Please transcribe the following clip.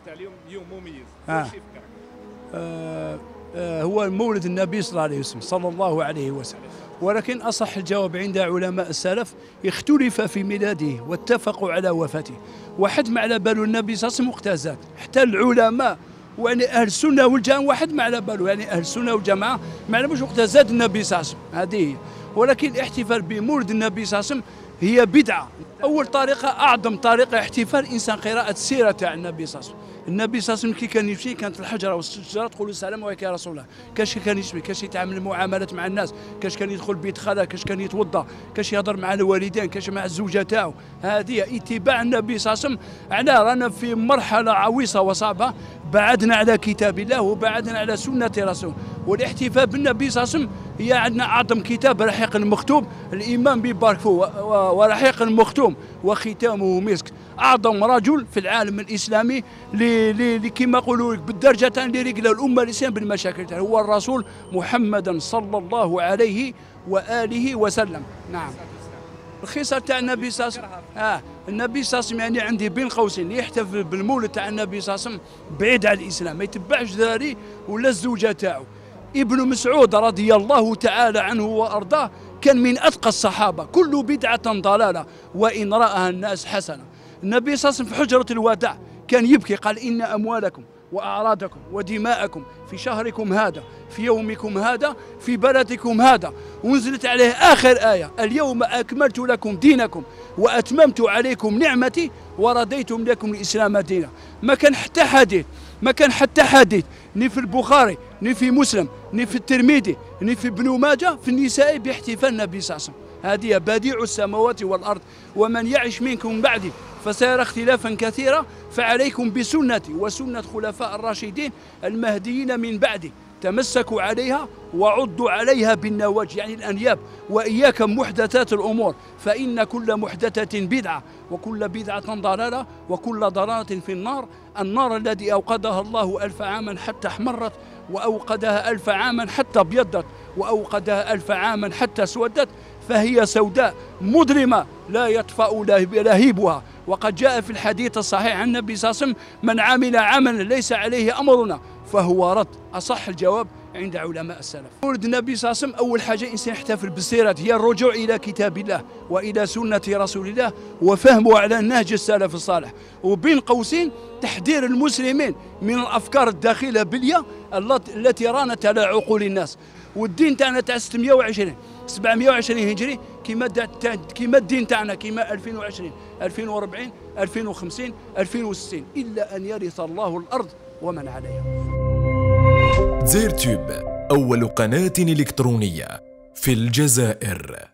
اليوم يوم مميز. هو مولد النبي صلى الله عليه وسلم صلى الله عليه وسلم، ولكن أصح الجواب عند علماء السلف اختلف في ميلاده واتفقوا على وفاته، وحد ما على باله النبي صلى الله عليه وسلم وقتها زاد، حتى العلماء يعني أهل السنة والجماعة واحد ما على باله، يعني أهل السنة والجماعة ما علموش وقتها زاد النبي صلى الله عليه وسلم، هذه هي. ولكن الاحتفال بمولد النبي صلى الله عليه وسلم هي بدعة. أول طريقة أعظم طريقة احتفال الإنسان قراءة السيرة تاع النبي صلى الله عليه وسلم. النبي صلى الله عليه وسلم كي كان يمشي كانت الحجره والشجره تقول السلام عليك يا رسول الله، كاش كان يشبه، كاش يتعامل معاملات مع الناس، كاش كان يدخل بيت خاله، كاش كان يتوضا، كاش يهضر مع الوالدين، كاش مع الزوجه تاعو. هذه اتباع النبي صلى الله عليه وسلم. على رانا في مرحله عويصه وصعبه، بعدنا على كتاب الله وبعدنا على سنه رسوله، والاحتفال بالنبي صلى الله عليه وسلم هي عندنا اعظم كتاب رحيق المختوم، الامام بيبارك فيه ورحيق المختوم وختامه مسك. اعظم رجل في العالم الاسلامي اللي كما يقولوا بالدرجه تاع اللي رجل الامه الاسلام بالمشاكل تاعها هو الرسول محمد صلى الله عليه واله وسلم. نعم. الخصال تاع النبي صلى الله عليه وسلم النبي صلى الله عليه وسلم يعني عندي بين قوسين يحتفل بالمولد تاع النبي صلى الله عليه وسلم بعيد عن الاسلام، ما يتبعش ذاري ولا الزوجه تاعو. ابن مسعود رضي الله تعالى عنه وارضاه كان من اتقى الصحابه، كل بدعه ضلاله وان راها الناس حسنه. النبي صلى الله عليه وسلم في حجره الوداع كان يبكي، قال ان اموالكم واعراضكم ودماءكم في شهركم هذا في يومكم هذا في بلدكم هذا، ونزلت عليه اخر ايه اليوم اكملت لكم دينكم واتممت عليكم نعمتي ورضيتم لكم الاسلام دينا. ما كان حتى حديث ني في البخاري ني في مسلم ني في الترمذي ني في ابن ماجه في النساء باحتفال النبي صلى الله عليه وسلم. هذه بديع السماوات والارض، ومن يعش منكم بعدي فسيرى اختلافا كثيرا فعليكم بسنتي وسنه خلفاء الراشدين المهديين من بعدي تمسكوا عليها وعضوا عليها بالنواجذ، يعني الانياب، واياكم محدثات الامور فان كل محدثه بدعه وكل بدعه ضلاله وكل ضلاله في النار. النار الذي اوقدها الله 1000 عاما حتى احمرت، واوقدها 1000 عاما حتى ابيضت، واوقدها 1000 عاما حتى اسودت، فهي سوداء مظلمه لا يطفأ لهيبها. وقد جاء في الحديث الصحيح عن النبي صلى الله عليه وسلم من عمل عملا ليس عليه امرنا فهو رد. اصح الجواب عند علماء السلف. مولد النبي صلى الله عليه وسلم اول حاجه الانسان يحتفل بالسيره، هي الرجوع الى كتاب الله والى سنه رسول الله وفهمه على نهج السلف الصالح، وبين قوسين تحذير المسلمين من الافكار الداخله بليه التي رانت على عقول الناس. والدين تاعنا تاع 720 هجري كيما الدين تاعنا كيما 2020 2040 2050 2060 الا ان يرث الله الارض ومن عليها. زيرتوب أول قناة إلكترونية في الجزائر.